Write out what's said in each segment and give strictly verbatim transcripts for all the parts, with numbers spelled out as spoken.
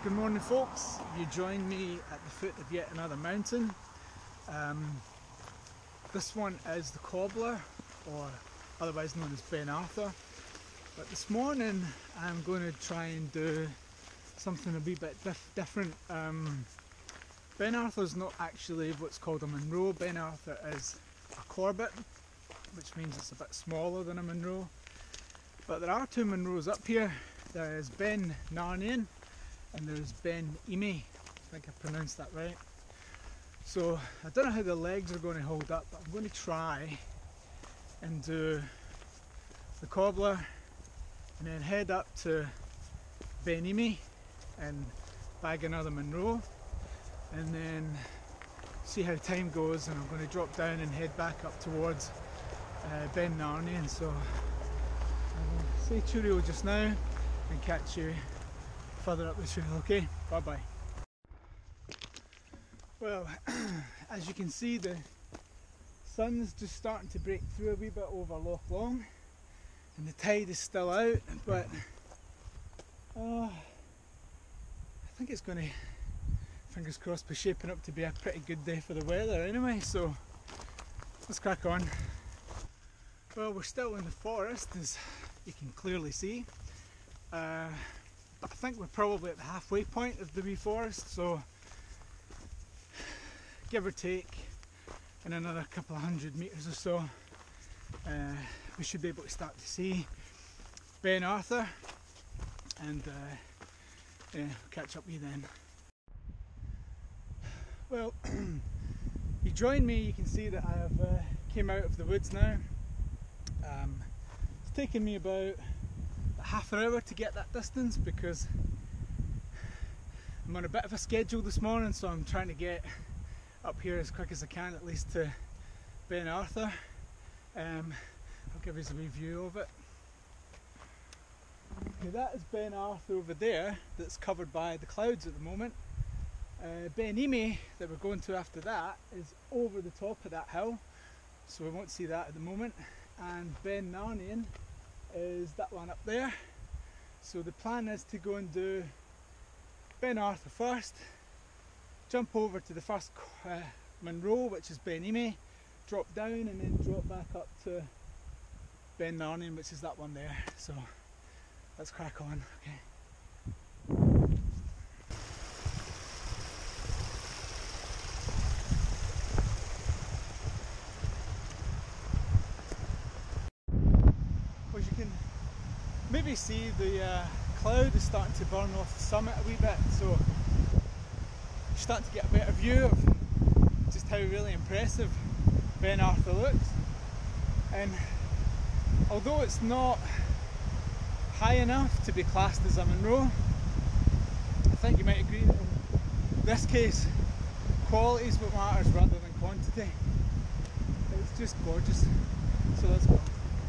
Good morning folks, you join me at the foot of yet another mountain. Um, this one is the Cobbler, or otherwise known as Ben Arthur. But this morning I'm going to try and do something a wee bit dif different. Um, Ben Arthur is not actually what's called a Munro. Ben Arthur is a Corbet, which means it's a bit smaller than a Munro. But there are two Munros up here. There is Ben Narnian and there's Ben a.k.a. I think I pronounced that right. So I don't know how the legs are going to hold up, but I'm going to try and do the Cobbler and then head up to Ben a.k.a. and bag another Munro, and then see how time goes, and I'm going to drop down and head back up towards uh, Ben Narnian. So I'll say cheerio just now and catch you further up the trail, okay? Bye bye. Well, as you can see, the sun's just starting to break through a wee bit over Loch Long, and the tide is still out, but uh, I think it's going to, fingers crossed, be shaping up to be a pretty good day for the weather anyway, so let's crack on. Well, we're still in the forest, as you can clearly see. Uh, but I think we're probably at the halfway point of the wee forest, so give or take in another couple of hundred metres or so, uh, we should be able to start to see Ben Arthur, and uh, yeah, we'll catch up with you then. Well, you join me, you can see that I have uh, came out of the woods now. Um, it's taken me about half an hour to get that distance because I'm on a bit of a schedule this morning, so I'm trying to get up here as quick as I can, at least to Ben Arthur. Um, I'll give you a wee view of it. Okay, that is Ben Arthur over there, that's covered by the clouds at the moment. Uh, Ben a.k.a. that we're going to after that is over the top of that hill, so we won't see that at the moment. And Ben Narnian is that one up there. So the plan is to go and do Ben Arthur first, jump over to the first uh, Munro, which is Ben a.k.a., drop down and then drop back up to Ben Narnian, which is that one there. So let's crack on, okay. As you can maybe see, the uh, cloud is starting to burn off the summit a wee bit, so you're starting to get a better view of just how really impressive Ben Arthur looks. And although it's not high enough to be classed as a Munro, I think you might agree that in this case quality is what matters rather than quantity. It's just gorgeous, so let's go.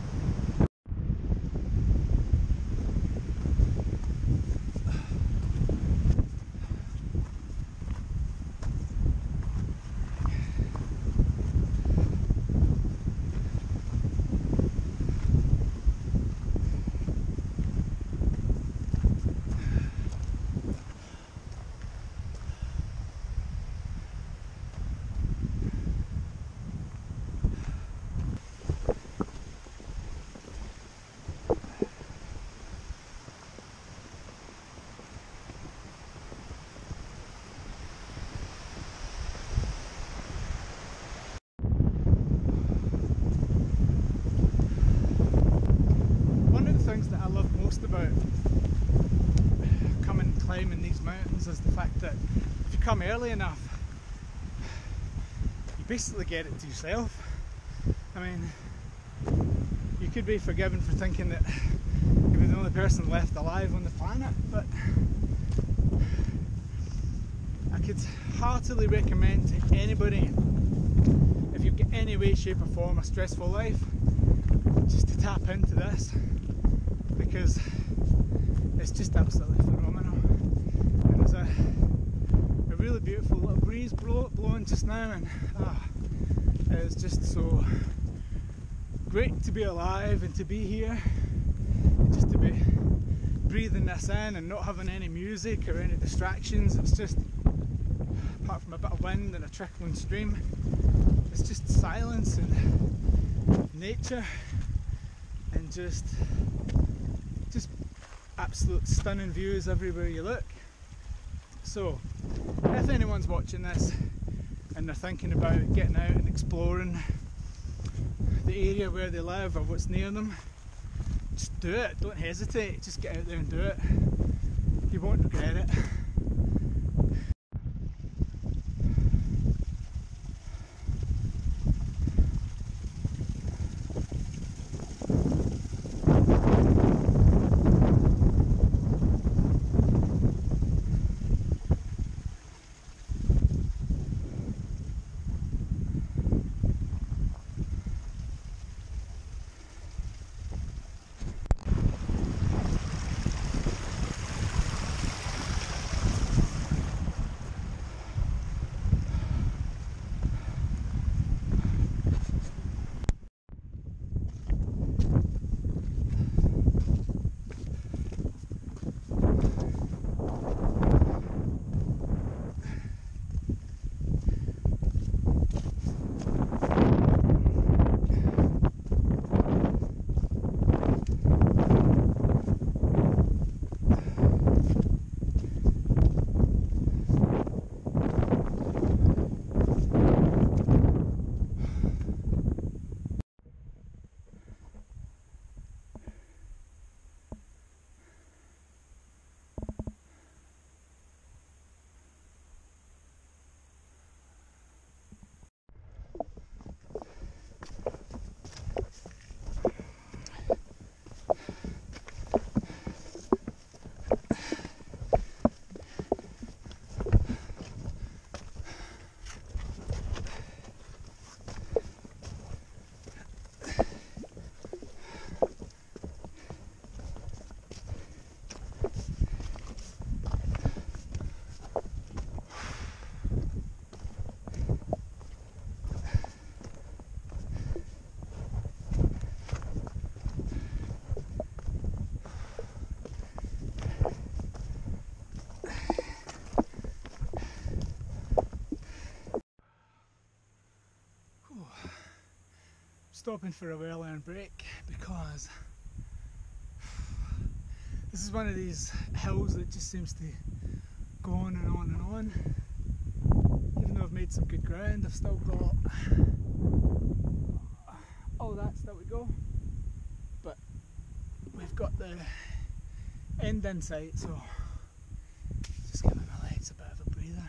That I love most about coming and climbing these mountains is the fact that if you come early enough, you basically get it to yourself. I mean, you could be forgiven for thinking that you're the only person left alive on the planet, but I could heartily recommend to anybody, if you've got any way, shape or form a stressful life, just to tap into this, because it's just absolutely phenomenal. And there's a, a really beautiful little breeze blow, blowing just now, and ah, it's just so great to be alive and to be here, and just to be breathing this in and not having any music or any distractions. It's just, apart from a bit of wind and a trickling stream, it's just silence and nature and just just absolute stunning views everywhere you look. So if anyone's watching this and they're thinking about getting out and exploring the area where they live or what's near them, just do it, don't hesitate, just get out there and do it. You won't regret it. Stopping for a well-earned break because this is one of these hills that just seems to go on and on and on. Even though I've made some good ground, I've still got all that still to go, but we've got the end in sight, so just giving my legs a bit of a breather.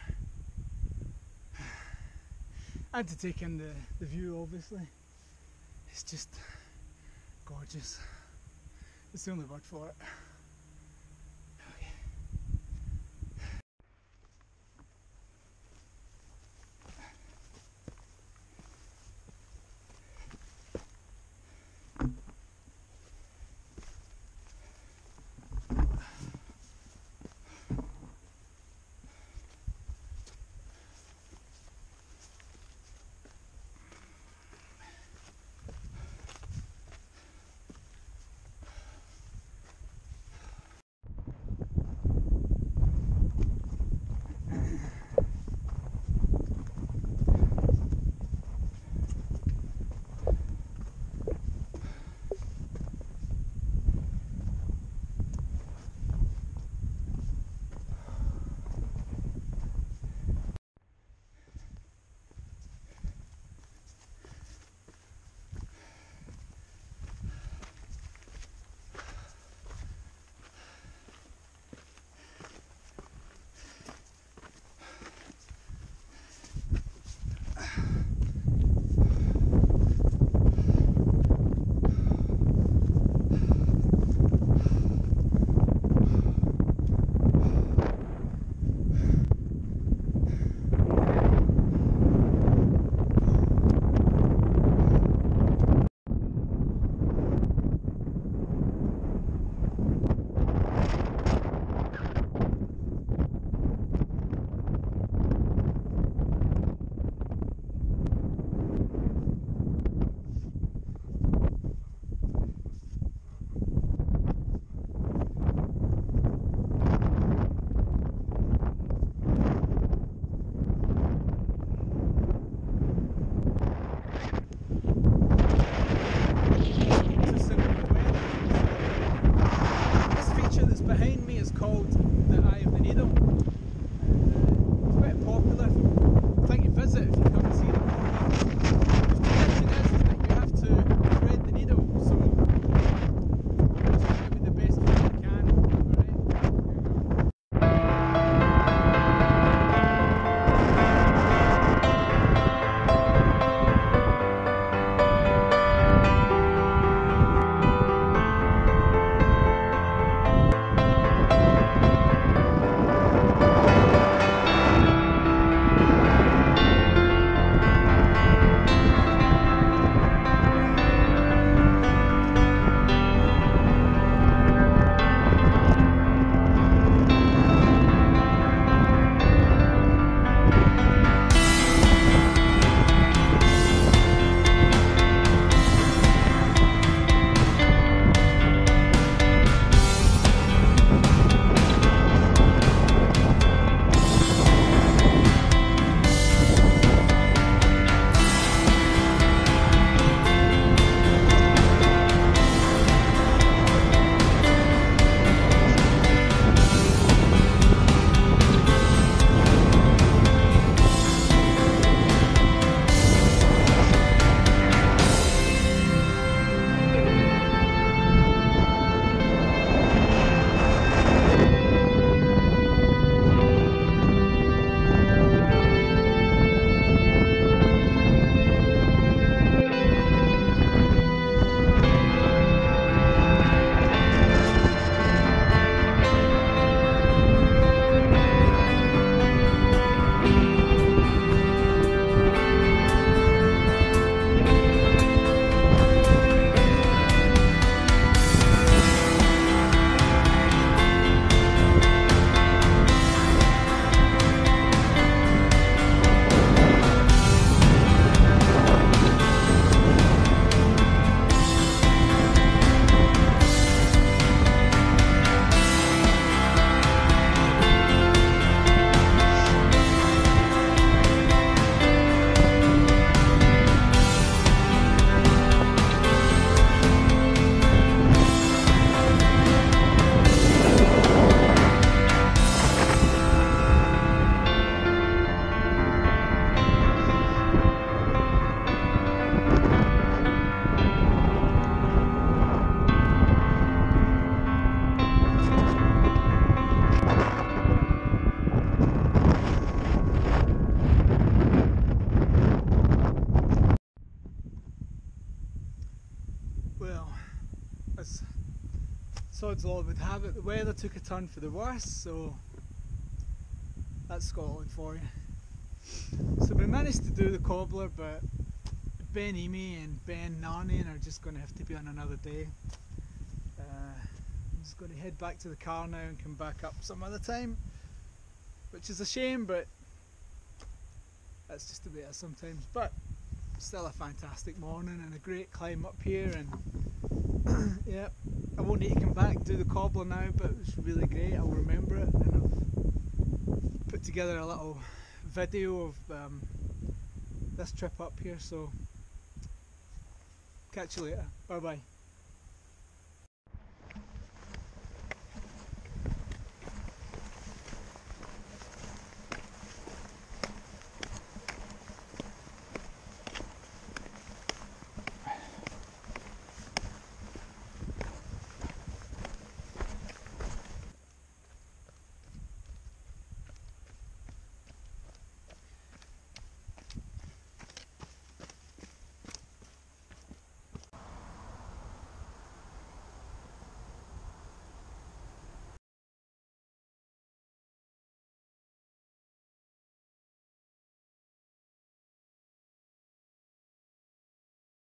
I had to take in the, the view, obviously. It's just gorgeous. It's the only word for it. Okay. sod's law would have it, the weather took a turn for the worse, so that's Scotland for you. So we managed to do the Cobbler, but Ben Emy and Ben Narnian are just going to have to be on another day. Uh, I'm just going to head back to the car now and come back up some other time, which is a shame, but that's just the way it is sometimes. But still a fantastic morning and a great climb up here, and yeah, I won't need to come back and do the Cobbler now, but it was really great. I'll remember it, and I've put together a little video of um, this trip up here, so catch you later. Bye bye.